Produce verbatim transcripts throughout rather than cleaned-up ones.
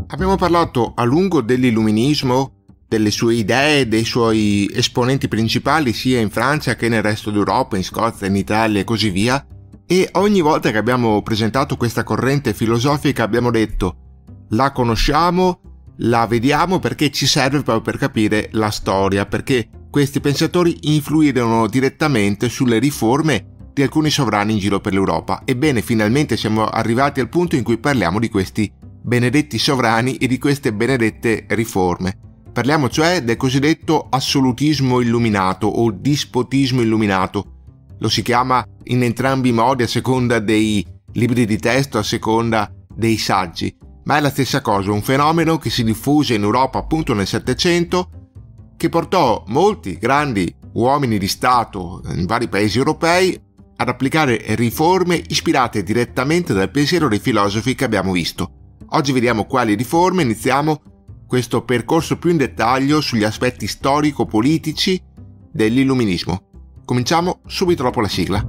Abbiamo parlato a lungo dell'illuminismo, delle sue idee, dei suoi esponenti principali sia in Francia che nel resto d'Europa, in Scozia, in Italia e così via, e ogni volta che abbiamo presentato questa corrente filosofica abbiamo detto la conosciamo, la vediamo perché ci serve proprio per capire la storia, perché questi pensatori influirono direttamente sulle riforme di alcuni sovrani in giro per l'Europa. Ebbene, finalmente siamo arrivati al punto in cui parliamo di questi benedetti sovrani e di queste benedette riforme. Parliamo cioè del cosiddetto assolutismo illuminato o dispotismo illuminato. Lo si chiama in entrambi i modi a seconda dei libri di testo, a seconda dei saggi, ma è la stessa cosa, un fenomeno che si diffuse in Europa appunto nel Settecento, che portò molti grandi uomini di Stato in vari paesi europei ad applicare riforme ispirate direttamente dal pensiero dei filosofi che abbiamo visto. Oggi vediamo quali riforme. Iniziamo questo percorso più in dettaglio sugli aspetti storico-politici dell'illuminismo. Cominciamo subito dopo la sigla.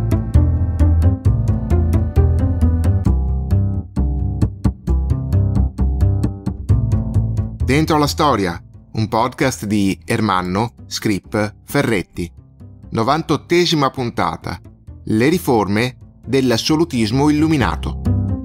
Dentro la storia, un podcast di Ermanno, Scrip, Ferretti. novantottesima puntata. Le riforme dell'assolutismo illuminato.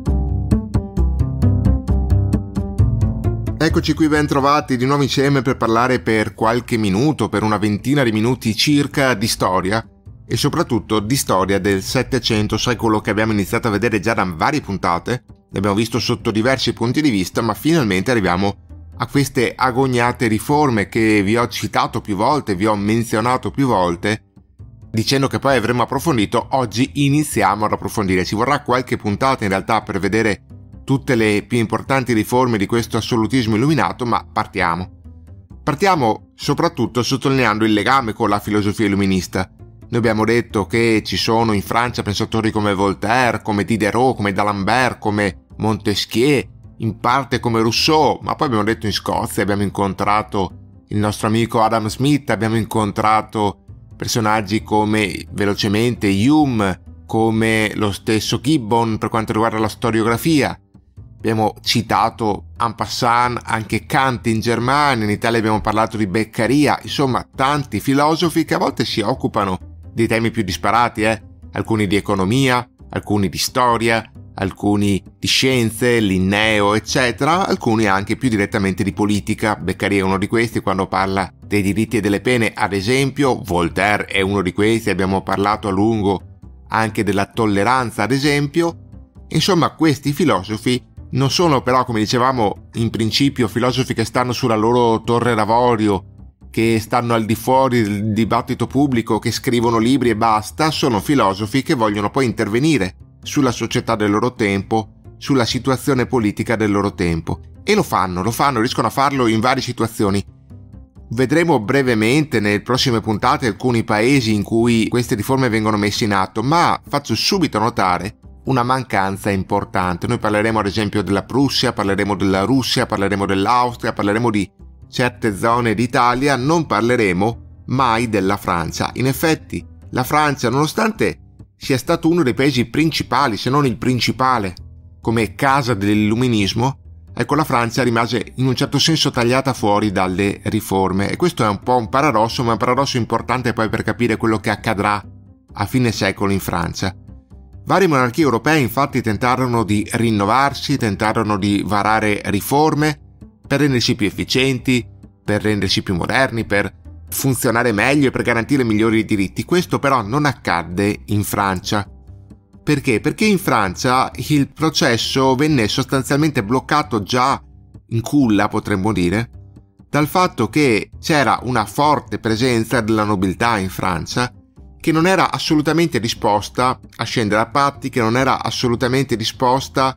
Eccoci qui, ben trovati di nuovo insieme per parlare per qualche minuto, per una ventina di minuti circa, di storia e soprattutto di storia del Settecento, secolo che abbiamo iniziato a vedere già da varie puntate, l'abbiamo visto sotto diversi punti di vista, ma finalmente arriviamo a queste agognate riforme che vi ho citato più volte, vi ho menzionato più volte, dicendo che poi avremo approfondito. Oggi iniziamo ad approfondire. Ci vorrà qualche puntata in realtà per vedere tutte le più importanti riforme di questo assolutismo illuminato, ma partiamo. Partiamo soprattutto sottolineando il legame con la filosofia illuminista. Noi abbiamo detto che ci sono in Francia pensatori come Voltaire, come Diderot, come D'Alembert, come Montesquieu, in parte come Rousseau, ma poi abbiamo detto in Scozia abbiamo incontrato il nostro amico Adam Smith, abbiamo incontrato personaggi come velocemente Hume, come lo stesso Gibbon per quanto riguarda la storiografia. Abbiamo citato en passant anche Kant in Germania, in Italia abbiamo parlato di Beccaria, insomma tanti filosofi che a volte si occupano di temi più disparati, eh? alcuni di economia, alcuni di storia, alcuni di scienze, Linneo, eccetera, alcuni anche più direttamente di politica. Beccaria è uno di questi quando parla dei diritti e delle pene, ad esempio. Voltaire è uno di questi, abbiamo parlato a lungo anche della tolleranza, ad esempio. Insomma, questi filosofi non sono però, come dicevamo in principio, filosofi che stanno sulla loro torre d'avorio, che stanno al di fuori del dibattito pubblico, che scrivono libri e basta. Sono filosofi che vogliono poi intervenire sulla società del loro tempo, sulla situazione politica del loro tempo. E lo fanno, lo fanno, riescono a farlo in varie situazioni. Vedremo brevemente nelle prossime puntate alcuni paesi in cui queste riforme vengono messe in atto, ma faccio subito notare una mancanza importante. Noi parleremo ad esempio della Prussia, parleremo della Russia, parleremo dell'Austria, parleremo di certe zone d'Italia, non parleremo mai della Francia. In effetti, la Francia, nonostante sia stato uno dei paesi principali, se non il principale, come casa dell'illuminismo, ecco, la Francia rimase in un certo senso tagliata fuori dalle riforme, e questo è un po' un paradosso, ma un paradosso importante poi per capire quello che accadrà a fine secolo in Francia. Varie monarchie europee infatti tentarono di rinnovarsi, tentarono di varare riforme per rendersi più efficienti, per rendersi più moderni, per funzionare meglio e per garantire migliori diritti. Questo però non accadde in Francia. Perché? Perché in Francia il processo venne sostanzialmente bloccato già in culla, potremmo dire, dal fatto che c'era una forte presenza della nobiltà in Francia che non era assolutamente disposta a scendere a patti, che non era assolutamente disposta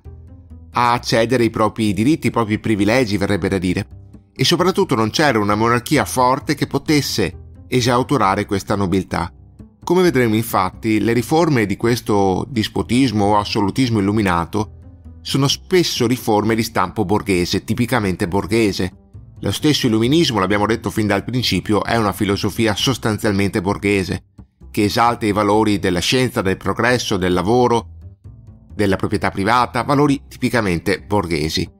a cedere i propri diritti, i propri privilegi, verrebbe da dire. E soprattutto non c'era una monarchia forte che potesse esautorare questa nobiltà. Come vedremo infatti, le riforme di questo dispotismo o assolutismo illuminato sono spesso riforme di stampo borghese, tipicamente borghese. Lo stesso illuminismo, l'abbiamo detto fin dal principio, è una filosofia sostanzialmente borghese, che esalta i valori della scienza, del progresso, del lavoro, della proprietà privata, valori tipicamente borghesi.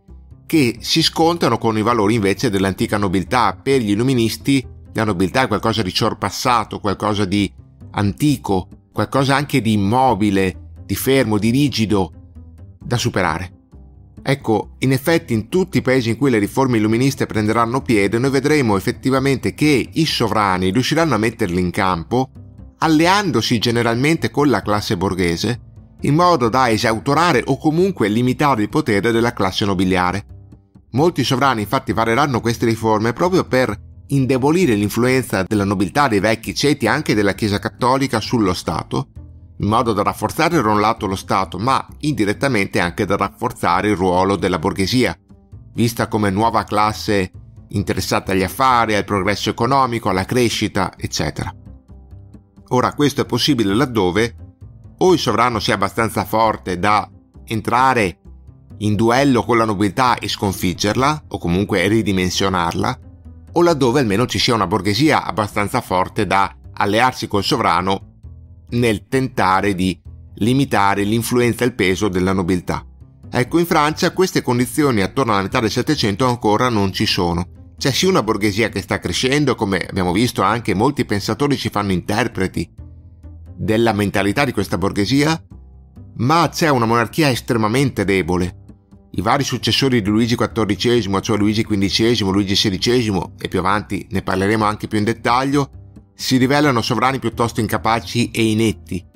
che si scontrano con i valori invece dell'antica nobiltà. Per gli illuministi la nobiltà è qualcosa di sorpassato, qualcosa di antico, qualcosa anche di immobile, di fermo, di rigido, da superare. Ecco, in effetti in tutti i paesi in cui le riforme illuministe prenderanno piede, noi vedremo effettivamente che i sovrani riusciranno a metterli in campo, alleandosi generalmente con la classe borghese, in modo da esautorare o comunque limitare il potere della classe nobiliare. Molti sovrani infatti vareranno queste riforme proprio per indebolire l'influenza della nobiltà, dei vecchi ceti, anche della Chiesa cattolica sullo Stato, in modo da rafforzare da un lato lo Stato, ma indirettamente anche da rafforzare il ruolo della borghesia, vista come nuova classe interessata agli affari, al progresso economico, alla crescita, eccetera. Ora, questo è possibile laddove o il sovrano sia abbastanza forte da entrare in duello con la nobiltà e sconfiggerla, o comunque ridimensionarla, o laddove almeno ci sia una borghesia abbastanza forte da allearsi col sovrano nel tentare di limitare l'influenza e il peso della nobiltà. Ecco, in Francia queste condizioni attorno alla metà del Settecento ancora non ci sono. C'è sì una borghesia che sta crescendo, come abbiamo visto anche molti pensatori ci fanno interpreti della mentalità di questa borghesia, ma c'è una monarchia estremamente debole. I vari successori di Luigi quattordicesimo, cioè Luigi quindicesimo, Luigi sedicesimo, e più avanti ne parleremo anche più in dettaglio, si rivelano sovrani piuttosto incapaci e inetti,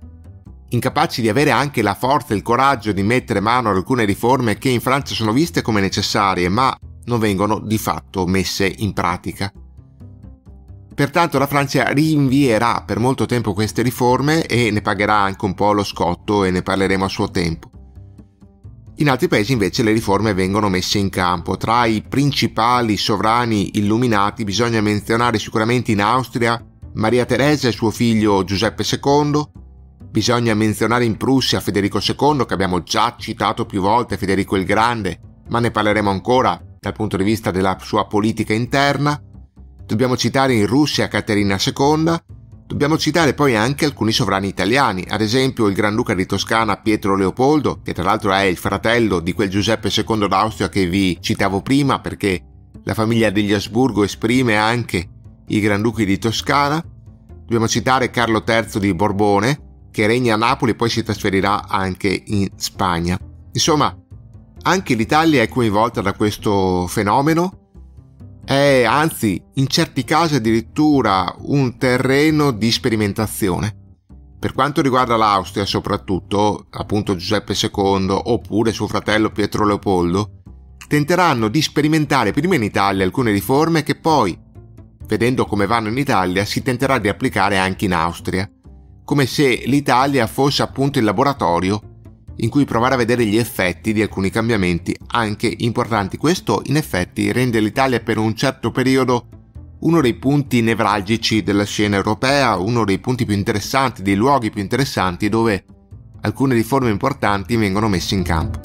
incapaci di avere anche la forza e il coraggio di mettere mano ad alcune riforme che in Francia sono viste come necessarie, ma non vengono di fatto messe in pratica. Pertanto la Francia rinvierà per molto tempo queste riforme e ne pagherà anche un po' lo scotto, e ne parleremo a suo tempo. In altri paesi invece le riforme vengono messe in campo. Tra i principali sovrani illuminati bisogna menzionare sicuramente in Austria Maria Teresa e suo figlio Giuseppe secondo, bisogna menzionare in Prussia Federico secondo, che abbiamo già citato più volte, Federico il Grande, ma ne parleremo ancora dal punto di vista della sua politica interna. Dobbiamo citare in Russia Caterina seconda, dobbiamo citare poi anche alcuni sovrani italiani, ad esempio il Granduca di Toscana Pietro Leopoldo, che tra l'altro è il fratello di quel Giuseppe secondo d'Austria che vi citavo prima, perché la famiglia degli Asburgo esprime anche i Granduchi di Toscana. Dobbiamo citare Carlo terzo di Borbone, che regna a Napoli e poi si trasferirà anche in Spagna. Insomma, anche l'Italia è coinvolta da questo fenomeno, è anzi in certi casi addirittura un terreno di sperimentazione. Per quanto riguarda l'Austria soprattutto, appunto Giuseppe secondo oppure suo fratello Pietro Leopoldo, tenteranno di sperimentare prima in Italia alcune riforme che poi, vedendo come vanno in Italia, si tenterà di applicare anche in Austria, come se l'Italia fosse appunto il laboratorio in cui provare a vedere gli effetti di alcuni cambiamenti anche importanti. Questo in effetti rende l'Italia per un certo periodo uno dei punti nevralgici della scena europea, uno dei punti più interessanti, dei luoghi più interessanti dove alcune riforme importanti vengono messe in campo.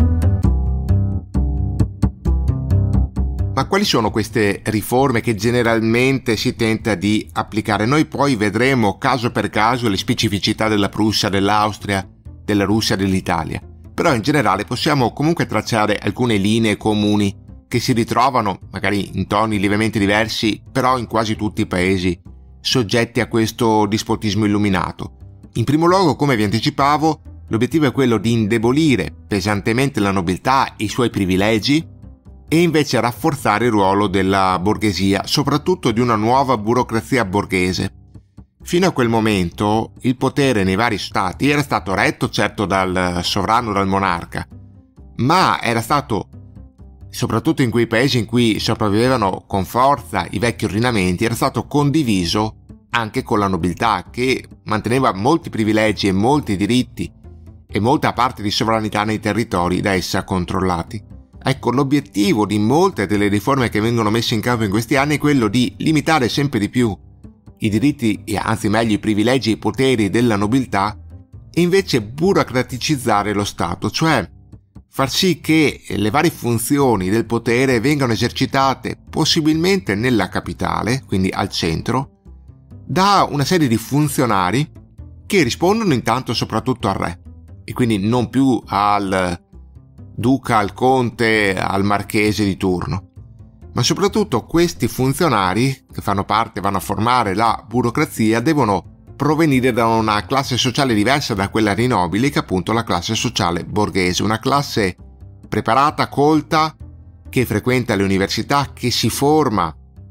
Ma quali sono queste riforme che generalmente si tenta di applicare? Noi poi vedremo caso per caso le specificità della Prussia, dell'Austria, della Russia, dell'Italia. Però in generale possiamo comunque tracciare alcune linee comuni che si ritrovano, magari in toni lievemente diversi, però in quasi tutti i paesi soggetti a questo dispotismo illuminato. In primo luogo, come vi anticipavo, l'obiettivo è quello di indebolire pesantemente la nobiltà e i suoi privilegi e invece rafforzare il ruolo della borghesia, soprattutto di una nuova burocrazia borghese. Fino a quel momento il potere nei vari stati era stato retto certo dal sovrano, dal monarca, ma era stato, soprattutto in quei paesi in cui sopravvivevano con forza i vecchi ordinamenti, era stato condiviso anche con la nobiltà, che manteneva molti privilegi e molti diritti e molta parte di sovranità nei territori da essa controllati. Ecco, l'obiettivo di molte delle riforme che vengono messe in campo in questi anni è quello di limitare sempre di più i diritti, e anzi meglio i privilegi e i poteri della nobiltà, e invece burocraticizzare lo Stato, cioè far sì che le varie funzioni del potere vengano esercitate possibilmente nella capitale, quindi al centro, da una serie di funzionari che rispondono intanto soprattutto al re, e quindi non più al duca al conte al marchese di turno. Ma soprattutto questi funzionari che fanno parte, vanno a formare la burocrazia, devono provenire da una classe sociale diversa da quella dei nobili, che è appunto la classe sociale borghese, una classe preparata, colta, che frequenta le università, che si forma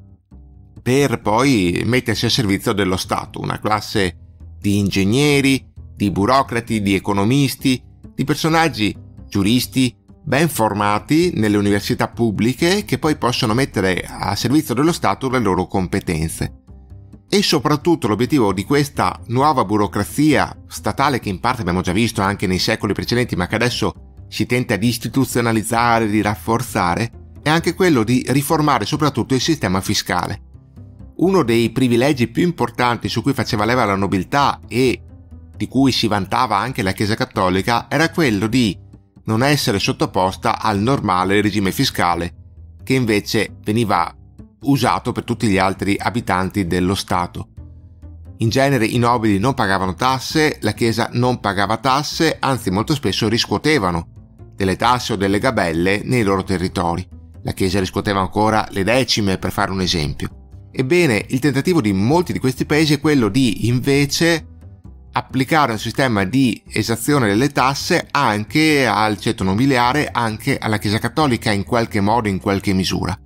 per poi mettersi a servizio dello Stato, una classe di ingegneri, di burocrati, di economisti, di personaggi giuristi ben formati nelle università pubbliche, che poi possono mettere a servizio dello Stato le loro competenze. E soprattutto l'obiettivo di questa nuova burocrazia statale, che in parte abbiamo già visto anche nei secoli precedenti, ma che adesso si tenta di istituzionalizzare, di rafforzare, è anche quello di riformare soprattutto il sistema fiscale. Uno dei privilegi più importanti su cui faceva leva la nobiltà e di cui si vantava anche la Chiesa Cattolica era quello di non essere sottoposta al normale regime fiscale, che invece veniva usato per tutti gli altri abitanti dello Stato. In genere i nobili non pagavano tasse, la Chiesa non pagava tasse, anzi molto spesso riscuotevano delle tasse o delle gabelle nei loro territori. La Chiesa riscuoteva ancora le decime, per fare un esempio. Ebbene, il tentativo di molti di questi paesi è quello di invece applicare un sistema di esazione delle tasse anche al ceto nobiliare, anche alla Chiesa Cattolica, in qualche modo, in qualche misura.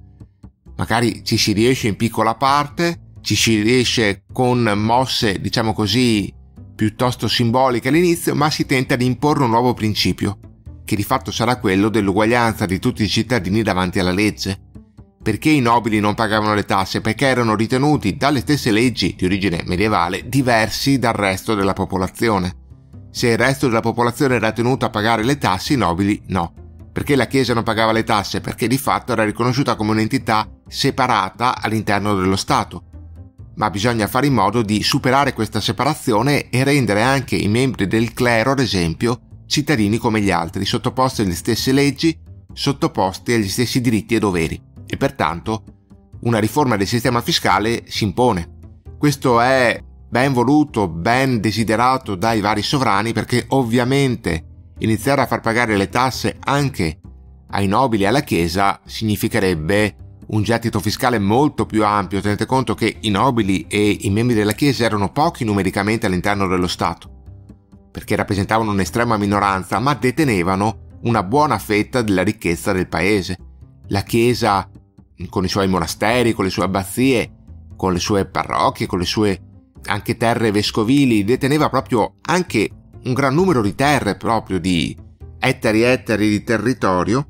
Magari ci si riesce in piccola parte, ci si riesce con mosse, diciamo così, piuttosto simboliche all'inizio, ma si tenta di imporre un nuovo principio, che di fatto sarà quello dell'uguaglianza di tutti i cittadini davanti alla legge. Perché i nobili non pagavano le tasse? Perché erano ritenuti dalle stesse leggi di origine medievale diversi dal resto della popolazione. Se il resto della popolazione era tenuto a pagare le tasse, i nobili no. Perché la Chiesa non pagava le tasse? Perché di fatto era riconosciuta come un'entità separata all'interno dello Stato. Ma bisogna fare in modo di superare questa separazione e rendere anche i membri del clero, ad esempio, cittadini come gli altri, sottoposti alle stesse leggi, sottoposti agli stessi diritti e doveri. E pertanto una riforma del sistema fiscale si impone. Questo è ben voluto, ben desiderato dai vari sovrani, perché ovviamente iniziare a far pagare le tasse anche ai nobili e alla Chiesa significherebbe un gettito fiscale molto più ampio. Tenete conto che i nobili e i membri della Chiesa erano pochi numericamente all'interno dello Stato, perché rappresentavano un'estrema minoranza, ma detenevano una buona fetta della ricchezza del paese. La Chiesa, con i suoi monasteri, con le sue abbazie, con le sue parrocchie, con le sue anche terre vescovili, deteneva proprio anche un gran numero di terre, proprio di ettari e ettari di territorio,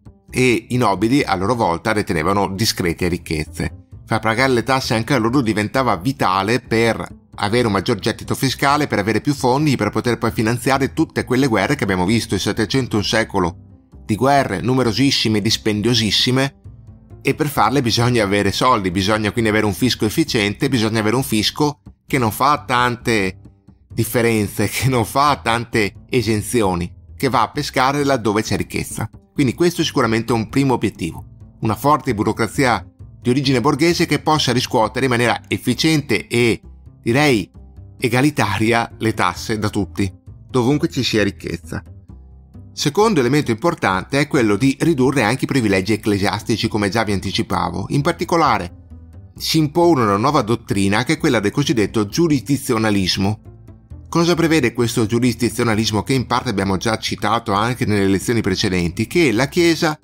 e i nobili a loro volta detenevano discrete ricchezze. Far pagare le tasse anche a loro diventava vitale per avere un maggior gettito fiscale, per avere più fondi, per poter poi finanziare tutte quelle guerre che abbiamo visto. Il Settecento è un secolo di guerre numerosissime e dispendiosissime, e per farle bisogna avere soldi, bisogna quindi avere un fisco efficiente, bisogna avere un fisco che non fa tante differenze, che non fa tante esenzioni, che va a pescare laddove c'è ricchezza. Quindi questo è sicuramente un primo obiettivo, una forte burocrazia di origine borghese che possa riscuotere in maniera efficiente e, direi, egalitaria le tasse da tutti, dovunque ci sia ricchezza. Secondo elemento importante è quello di ridurre anche i privilegi ecclesiastici, come già vi anticipavo. In particolare si impone una nuova dottrina che è quella del cosiddetto giurisdizionalismo. Cosa prevede questo giurisdizionalismo, che in parte abbiamo già citato anche nelle lezioni precedenti? Che la Chiesa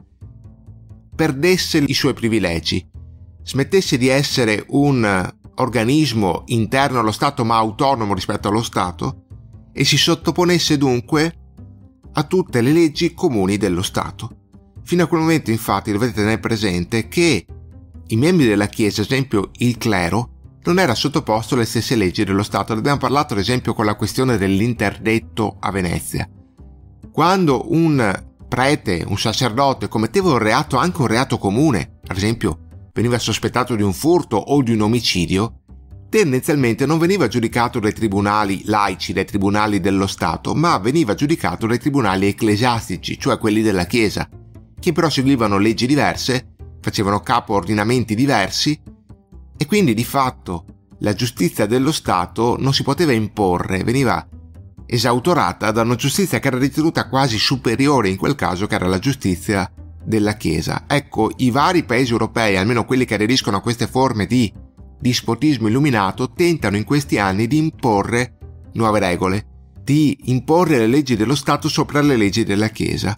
perdesse i suoi privilegi, smettesse di essere un organismo interno allo Stato ma autonomo rispetto allo Stato e si sottoponesse dunque a tutte le leggi comuni dello Stato. Fino a quel momento, infatti, dovete tenere presente che i membri della Chiesa, ad esempio il clero, non era sottoposto alle stesse leggi dello Stato. Ne abbiamo parlato, ad esempio, con la questione dell'interdetto a Venezia. Quando un prete, un sacerdote, commetteva un reato, anche un reato comune, ad esempio veniva sospettato di un furto o di un omicidio, tendenzialmente non veniva giudicato dai tribunali laici, dai tribunali dello Stato, ma veniva giudicato dai tribunali ecclesiastici, cioè quelli della Chiesa, che però seguivano leggi diverse, facevano capo a ordinamenti diversi, e quindi di fatto la giustizia dello Stato non si poteva imporre, veniva esautorata da una giustizia che era ritenuta quasi superiore in quel caso, che era la giustizia della Chiesa. Ecco, i vari paesi europei, almeno quelli che aderiscono a queste forme di dispotismo illuminato, tentano in questi anni di imporre nuove regole, di imporre le leggi dello Stato sopra le leggi della Chiesa.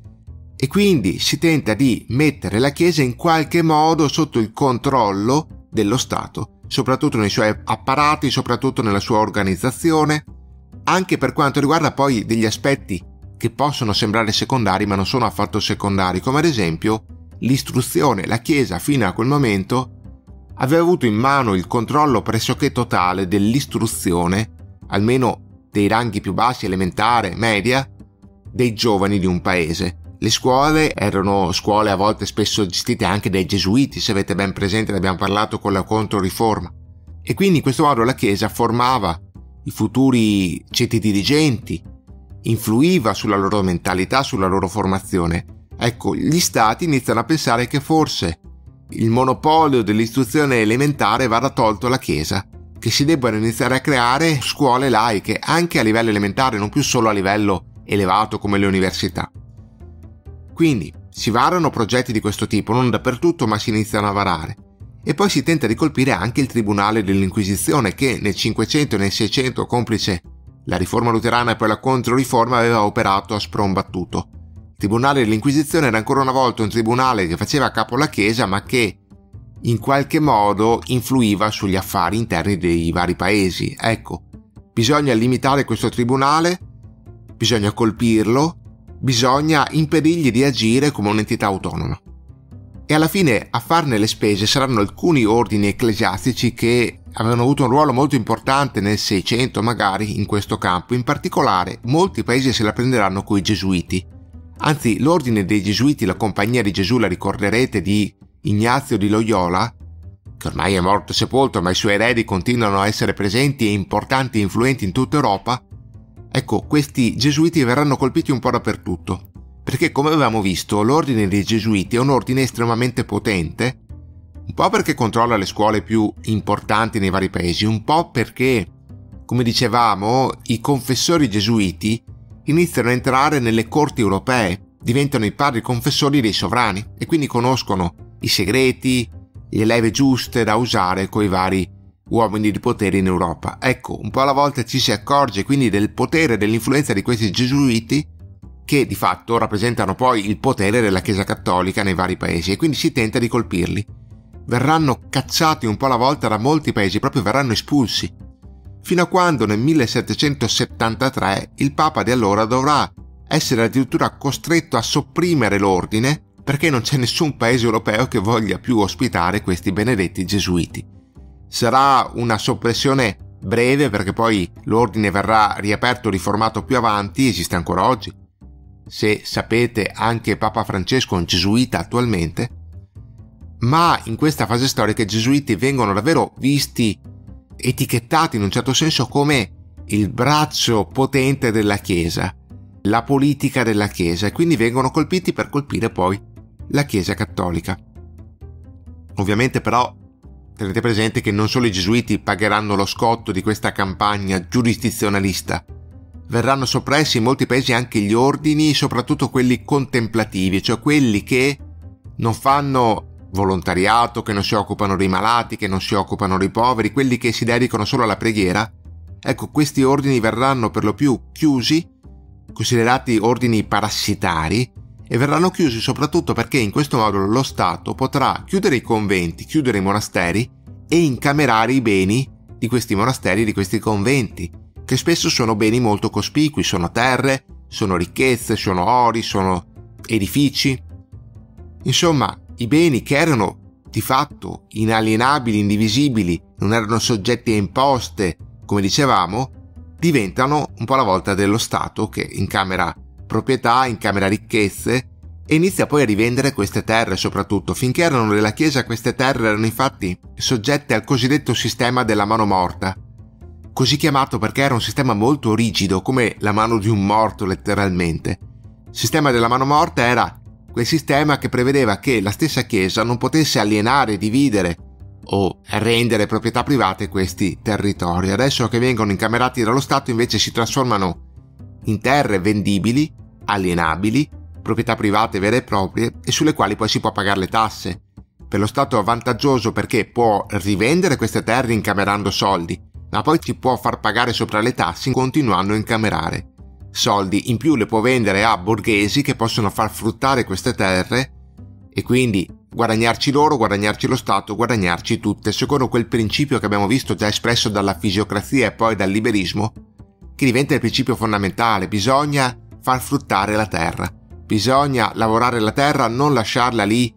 E quindi si tenta di mettere la Chiesa in qualche modo sotto il controllo dello Stato, soprattutto nei suoi apparati, soprattutto nella sua organizzazione, anche per quanto riguarda poi degli aspetti che possono sembrare secondari ma non sono affatto secondari, come ad esempio l'istruzione. La Chiesa fino a quel momento aveva avuto in mano il controllo pressoché totale dell'istruzione, almeno dei ranghi più bassi, elementare, media, dei giovani di un paese. Le scuole erano scuole a volte spesso gestite anche dai gesuiti, se avete ben presente, ne abbiamo parlato con la Controriforma. E quindi in questo modo la Chiesa formava i futuri ceti dirigenti, influiva sulla loro mentalità, sulla loro formazione. Ecco, gli stati iniziano a pensare che forse il monopolio dell'istruzione elementare vada tolto alla Chiesa, che si debbano iniziare a creare scuole laiche anche a livello elementare, non più solo a livello elevato come le università. Quindi si varano progetti di questo tipo, non dappertutto, ma si iniziano a varare. E poi si tenta di colpire anche il Tribunale dell'Inquisizione, che nel Cinquecento e nel Seicento, complice la riforma luterana e poi la Controriforma, aveva operato a sprombattuto. Il Tribunale dell'Inquisizione era ancora una volta un tribunale che faceva capo alla Chiesa, ma che in qualche modo influiva sugli affari interni dei vari paesi. Ecco, bisogna limitare questo tribunale, bisogna colpirlo, bisogna impedirgli di agire come un'entità autonoma. E alla fine a farne le spese saranno alcuni ordini ecclesiastici che avevano avuto un ruolo molto importante nel Seicento magari in questo campo. In particolare molti paesi se la prenderanno coi gesuiti. Anzi, l'ordine dei gesuiti, la Compagnia di Gesù, la ricorderete, di Ignazio di Loyola, che ormai è morto e sepolto, ma i suoi eredi continuano a essere presenti e importanti e influenti in tutta Europa. Ecco, questi gesuiti verranno colpiti un po' dappertutto, perché come avevamo visto l'ordine dei gesuiti è un ordine estremamente potente, un po' perché controlla le scuole più importanti nei vari paesi, un po' perché, come dicevamo, i confessori gesuiti iniziano a entrare nelle corti europee, diventano i padri confessori dei sovrani e quindi conoscono i segreti, le leve giuste da usare coi vari uomini di potere in Europa. Ecco, un po' alla volta ci si accorge quindi del potere e dell'influenza di questi gesuiti, che di fatto rappresentano poi il potere della Chiesa Cattolica nei vari paesi, e quindi si tenta di colpirli. Verranno cacciati un po' alla volta da molti paesi, proprio verranno espulsi, fino a quando nel millesettecentosettantatré il Papa di allora dovrà essere addirittura costretto a sopprimere l'ordine, perché non c'è nessun paese europeo che voglia più ospitare questi benedetti gesuiti. Sarà una soppressione breve, perché poi l'ordine verrà riaperto, riformato più avanti, esiste ancora oggi. Se sapete, anche Papa Francesco è un gesuita attualmente, ma in questa fase storica i gesuiti vengono davvero visti, etichettati in un certo senso come il braccio potente della Chiesa, la politica della Chiesa, e quindi vengono colpiti per colpire poi la Chiesa Cattolica. Ovviamente però tenete presente che non solo i gesuiti pagheranno lo scotto di questa campagna giurisdizionalista. Verranno soppressi in molti paesi anche gli ordini, soprattutto quelli contemplativi, cioè quelli che non fanno volontariato, che non si occupano dei malati, che non si occupano dei poveri, quelli che si dedicano solo alla preghiera. Ecco, questi ordini verranno per lo più chiusi, considerati ordini parassitari, e verranno chiusi soprattutto perché in questo modo lo Stato potrà chiudere i conventi, chiudere i monasteri e incamerare i beni di questi monasteri e di questi conventi, che spesso sono beni molto cospicui, sono terre, sono ricchezze, sono ori, sono edifici. Insomma, i beni che erano di fatto inalienabili, indivisibili, non erano soggetti a imposte, come dicevamo, diventano un po' alla volta dello Stato, che incamera proprietà, incamera ricchezze e inizia poi a rivendere queste terre. Soprattutto finché erano della Chiesa, queste terre erano infatti soggette al cosiddetto sistema della mano morta, così chiamato perché era un sistema molto rigido, come la mano di un morto letteralmente. Il sistema della mano morta era quel sistema che prevedeva che la stessa Chiesa non potesse alienare, dividere o rendere proprietà private questi territori. Adesso che vengono incamerati dallo Stato invece si trasformano in terre vendibili, alienabili, proprietà private vere e proprie e sulle quali poi si può pagare le tasse. Per lo Stato è vantaggioso perché può rivendere queste terre incamerando soldi, ma poi ci può far pagare sopra le tasse continuando a incamerare soldi. In più le può vendere a borghesi che possono far fruttare queste terre e quindi guadagnarci loro, guadagnarci lo Stato, guadagnarci tutte, secondo quel principio che abbiamo visto già espresso dalla fisiocrazia e poi dal liberismo, che diventa il principio fondamentale. Bisogna far fruttare la terra, bisogna lavorare la terra, non lasciarla lì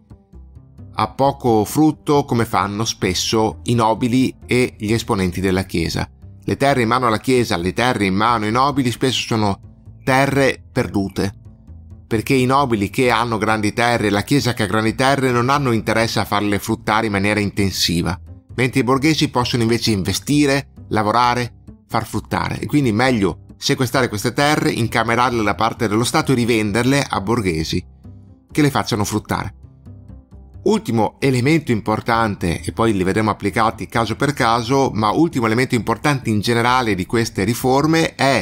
a poco frutto come fanno spesso i nobili e gli esponenti della Chiesa. Le terre in mano alla Chiesa, le terre in mano ai nobili spesso sono terre perdute, perché i nobili che hanno grandi terre e la Chiesa che ha grandi terre non hanno interesse a farle fruttare in maniera intensiva, mentre i borghesi possono invece investire, lavorare, far fruttare, e quindi meglio sequestrare queste terre, incamerarle da parte dello Stato e rivenderle a borghesi che le facciano fruttare. Ultimo elemento importante, e poi li vedremo applicati caso per caso, ma ultimo elemento importante in generale di queste riforme è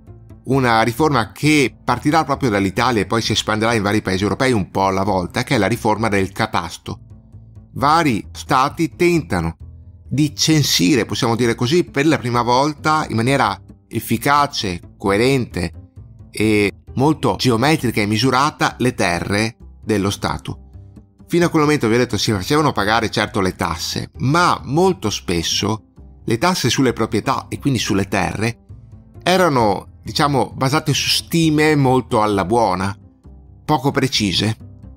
una riforma che partirà proprio dall'Italia e poi si espanderà in vari paesi europei un po' alla volta, che è la riforma del catasto. Vari stati tentano di censire, possiamo dire così, per la prima volta in maniera efficace, coerente e molto geometrica e misurata le terre dello Stato. Fino a quel momento, vi ho detto, si facevano pagare certo le tasse, ma molto spesso le tasse sulle proprietà e quindi sulle terre erano, diciamo, basate su stime molto alla buona, poco precise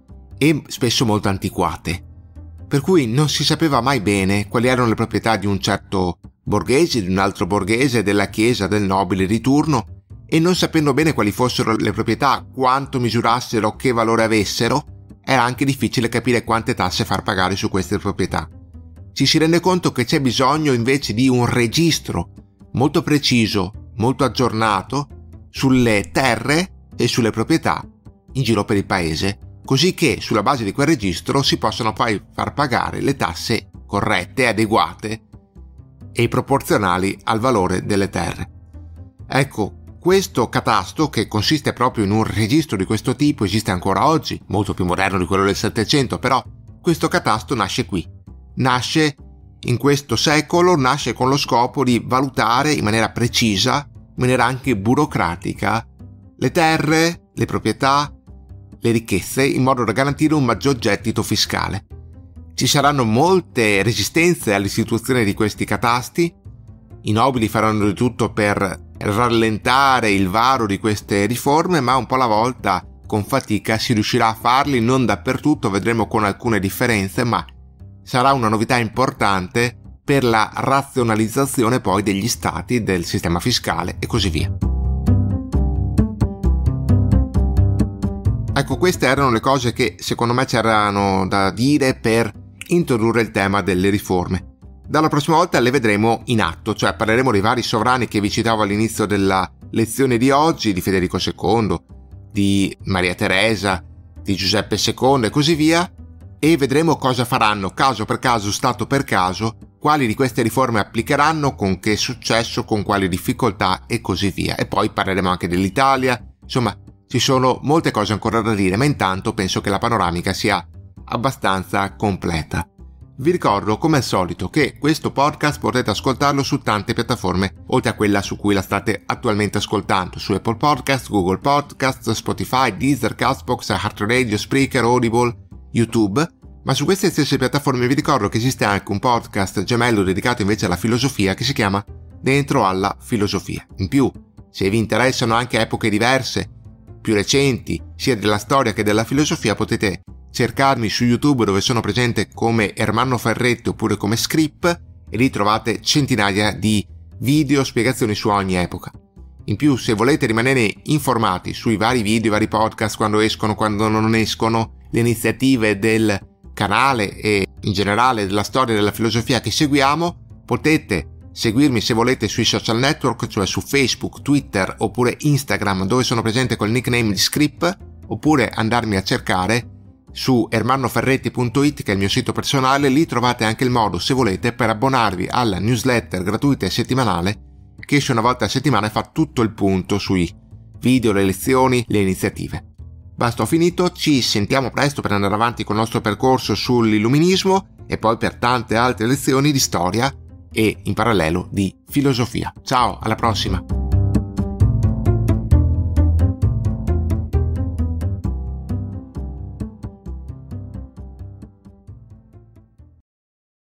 e spesso molto antiquate, per cui non si sapeva mai bene quali erano le proprietà di un certo borghese, di un altro borghese, della chiesa, del nobile di turno, e non sapendo bene quali fossero le proprietà, quanto misurassero, che valore avessero, era anche difficile capire quante tasse far pagare su queste proprietà. Ci si rende conto che c'è bisogno invece di un registro molto preciso, molto aggiornato sulle terre e sulle proprietà in giro per il paese, così che sulla base di quel registro si possano poi far pagare le tasse corrette, adeguate e proporzionali al valore delle terre. Ecco, questo catasto, che consiste proprio in un registro di questo tipo, esiste ancora oggi, molto più moderno di quello del Settecento, però questo catasto nasce qui, nasce in questo secolo, nasce con lo scopo di valutare in maniera precisa, in maniera anche burocratica, le terre, le proprietà, le ricchezze, in modo da garantire un maggior gettito fiscale. Ci saranno molte resistenze all'istituzione di questi catasti, i nobili faranno di tutto per rallentare il varo di queste riforme, ma un po' alla volta, con fatica, si riuscirà a farli, non dappertutto, vedremo con alcune differenze, ma sarà una novità importante per la razionalizzazione poi degli stati, del sistema fiscale e così via. Ecco, queste erano le cose che secondo me c'erano da dire per introdurre il tema delle riforme. Dalla prossima volta le vedremo in atto, cioè parleremo dei vari sovrani che vi citavo all'inizio della lezione di oggi, di Federico secondo, di Maria Teresa, di Giuseppe secondo e così via, e vedremo cosa faranno caso per caso, stato per caso, quali di queste riforme applicheranno, con che successo, con quali difficoltà e così via. E poi parleremo anche dell'Italia, insomma ci sono molte cose ancora da dire, ma intanto penso che la panoramica sia abbastanza completa. Vi ricordo, come al solito, che questo podcast potete ascoltarlo su tante piattaforme, oltre a quella su cui la state attualmente ascoltando, su Apple Podcast, Google Podcast, Spotify, Deezer, Castbox, Heartradio, Spreaker, Audible, YouTube, ma su queste stesse piattaforme vi ricordo che esiste anche un podcast gemello dedicato invece alla filosofia che si chiama Dentro alla Filosofia. In più, se vi interessano anche epoche diverse, più recenti, sia della storia che della filosofia, potete cercarmi su YouTube, dove sono presente come Ermanno Ferretti oppure come Scrip, e lì trovate centinaia di video spiegazioni su ogni epoca. In più, se volete rimanere informati sui vari video, i vari podcast, quando escono, quando non escono, le iniziative del canale e in generale della storia della filosofia che seguiamo, potete seguirmi se volete sui social network, cioè su Facebook, Twitter oppure Instagram, dove sono presente col nickname di Scrip, oppure andarmi a cercare su ermannoferretti punto it, che è il mio sito personale. Lì trovate anche il modo, se volete, per abbonarvi alla newsletter gratuita e settimanale che esce una volta a settimana e fa tutto il punto sui video, le lezioni, le iniziative. Basta, ho finito, ci sentiamo presto per andare avanti con il nostro percorso sull'illuminismo e poi per tante altre lezioni di storia e in parallelo di filosofia. Ciao, alla prossima!